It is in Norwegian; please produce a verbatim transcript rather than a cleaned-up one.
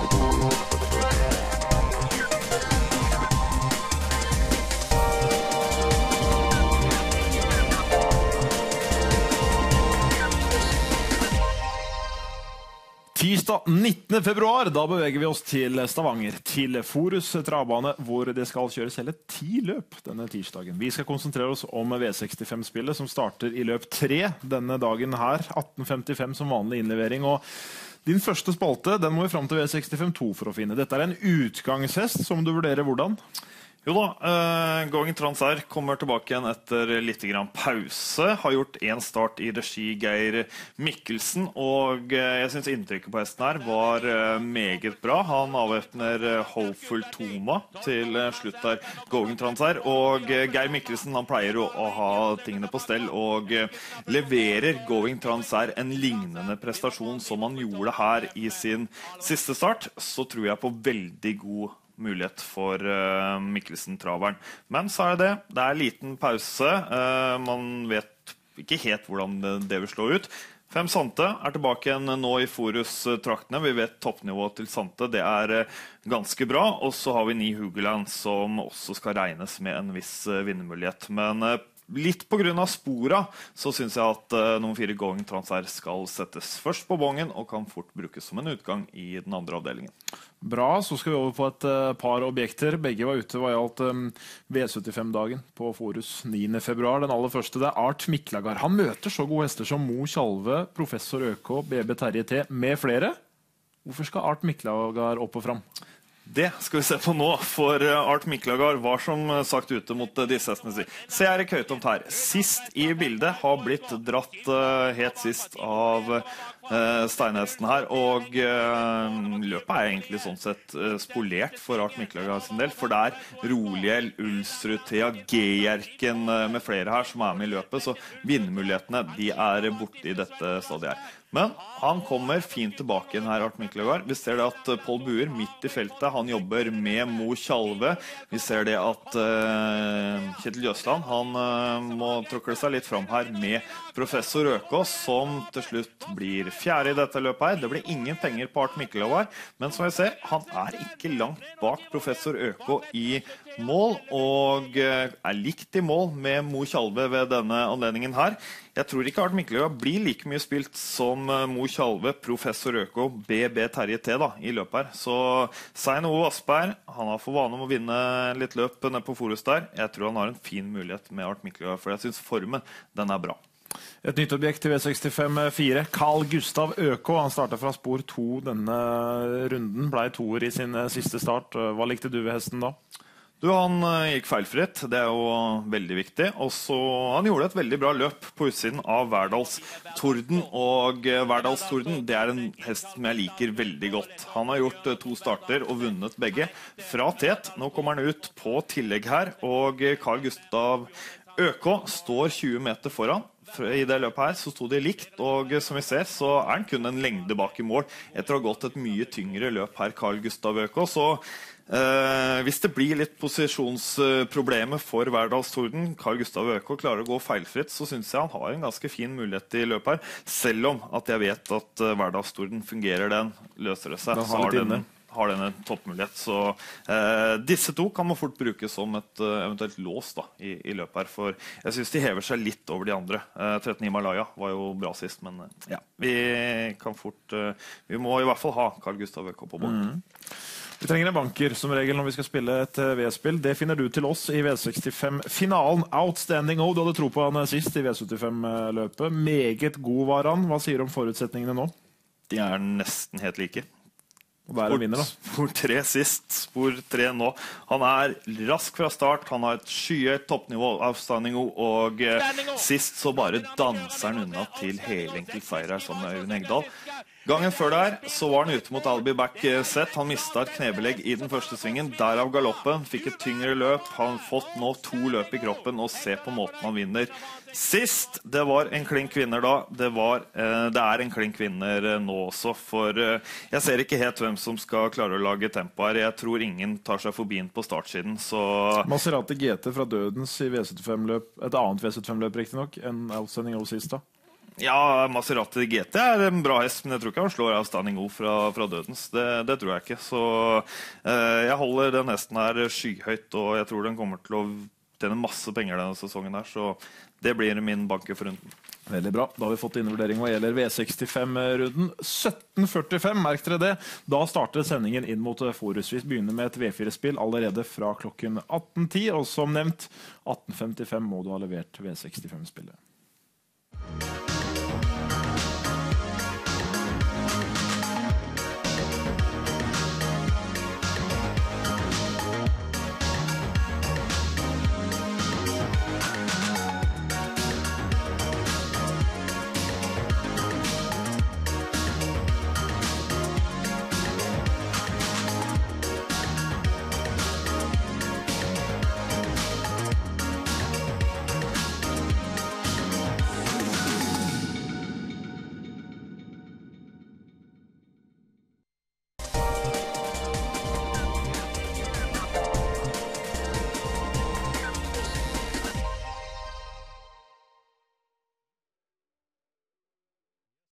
Tirsdag nittende februar, da beveger vi oss til Stavanger, til Forus travbane, hvor det skal kjøres hele ti løp denne tirsdagen. Vi skal konsentrere oss om V sekstifem-spillet, som starter i løp tre denne dagen her, atten femtifem som vanlig innlevering. Og din første spalte, den må vi fram til V sekstifem to for å finne. Dette er en utgangshest som du vurderer hvordan? Jo da, uh, Going Transair kommer tilbake igjen etter litt grann pause. Har gjort en start i regi Geir Mikkelsen, og uh, jeg synes inntrykket på hesten her var uh, meget bra. Han avvæpner uh, Hopeful Toma til uh, slutt der, Going Transair, og uh, Geir Mikkelsen han pleier å, å ha tingene på stell, og uh, leverer Going Transair en lignende prestasjon som han gjorde her i sin siste start, så tror jeg på veldig god mulighet for uh, Mikkelsen-traveren. Men så er det det. Det er liten pause. Uh, man vet ikke helt hvordan det, det vil slå ut. Fem Sante er tilbake igjen nå i Forus-traktene. Vi vet toppnivået til Sante. Det er uh, ganske bra. Og så har vi Ni Hugeland som også skal regnes med en viss uh, vinnermulighet. Men uh, litt på grunn av spora så synes jeg at uh, nummer fire Going Transair skal settes først på bongen og kan fort brukes som en utgang i den andre avdelingen. Bra, så skal vi over på et uh, par objekter. Begge var ute hva gjaldt um, V syttifem-dagen på Forus niende februar. Den aller første det er Art Miklagard. Han møter så gode hester som Mo Tjalve, Professor ØK, B B Terje T med flere. Hvorfor skal Art Miklagard opp og fram? Det skal vi se på nå, for Art Miklagard var som sagt ute mot disse hestene. Se her i køytomt her. Sist i bildet har blitt dratt uh, helt sist av uh, steinhesten her, og uh, løpet er egentlig sånn sett uh, spolert for Art Miklagard sin del, for det er Roliel, Ulsrud, Thea, G-Jerken uh, med flere her som er med i løpet, så vinnermulighetene de er borte i dette stadiet her. Men han kommer fint tilbake igjen her, Art Miklagard. Vi ser det at Paul Buer midt i feltet, han jobber med Mo Tjalve. Vi ser det at uh, Kjetil Jøsland, han uh, må tråkle seg litt fram her med Professor ØK, som til slutt blir fjerde i dette løpet her. Det blir ingen penger på Art Miklagard, men som jeg ser, han er ikke langt bak Professor ØK i mål, og uh, er likt i mål med Mo Tjalve ved denne anledningen her. Jeg tror ikke Art Miklagard blir like mye spilt som Mo Tjalve, Professor ØK, B B Terje T da, i løpet her. Så Svein Ove Asperg, han har for vane om å vinne litt løp nede på Forus der. Jeg tror han har en fin mulighet med Art Miklagard, for jeg synes formen, den er bra. Et nytt objekt til V sekstifem fire, Carl Gustav ØK. Han startet fra spor to denne runden, ble toer i sin siste start. Hva likte du ved hesten da? Du, han gikk feilfritt, det er jo veldig viktig, og så han gjorde et veldig bra løp på utsiden av Verdals Torden, og Verdals Torden, det er en hest som jeg liker veldig godt. Han har gjort to starter og vunnet begge fra tet. Nå kommer han ut på tillegg her, og Carl Gustav ØK står tjue meter foran. I det løpet her så stod det likt, og som vi ser så er han kun en lengde bak i mål etter å ha gått et mye tyngre løp her, Carl Gustav ØK, så Uh, hvis det blir litt posisjonsproblemer for Verdals Torden, Carl Gustav ØK klarer å gå feilfritt, så synes jeg han har en ganske fin mulighet i løpet her, selv om at jeg vet at uh, Verdals Torden fungerer den, løser det seg, så har den, har den en toppmulighet. Så uh, disse to kan man fort bruke som et uh, eventuelt lås da, i, i løpet her, for jeg synes de hever seg litt over de andre. Uh, tretten Himalaya var jo bra sist, men uh, ja, vi kan fort, uh, vi må i hvert fall ha Carl Gustav ØK på bånd. Mm. Vi trenger en banker som regel når vi skal spille et V-spill. Det finner du til oss i V sekstifem-finalen. Outstanding O, du hadde tro på han sist i V syttifem-løpet. Meget god var han. Hva sier du om forutsetningene nå? De er nesten helt like. Hva er det vinner da? Spor tre sist, spor tre nå. Han er rask fra start, han har et skyhøyt toppnivå av Standing O, og sist så bare danser han unna til helenkel seier her, som Øyvind Hegdal. Gangen før der så var han ute mot Albi Back set. Han mistet et knebelegg i den første svingen, derav galoppen, fikk et tyngre løp. Han har fått nå to løp i kroppen, og se på måten han vinner. Sist, det var en klink vinner da. Det, var, eh, det er en klink vinner nå også, for eh, jeg ser ikke helt hvem som skal klare å lage tempo her. Jeg tror ingen tar seg forbi den på startsiden, så... Maserati G T fra Dødens i V syttifem-løp, et annet V syttifem-løp riktig nok, enn Outstanding O sist da. Ja, Maserati G T er en bra hest, men jeg tror ikke han slår av Standing O fra, fra dødens. Det, det tror jeg ikke. Så eh, jeg holder den hesten her skyhøyt, og jeg tror den kommer til å tjene masse penger denne sesongen her, så det blir min banke for runden. Veldig bra. Da har vi fått innvurdering hva gjelder V sekstifem-runden. sytten førtifem, merk dere det. Da starter sendingen inn mot Forus. Vi begynner med et V fire-spill allerede fra klokken atten ti, og som nevnt, atten femtifem må du ha levert V sekstifem-spillet.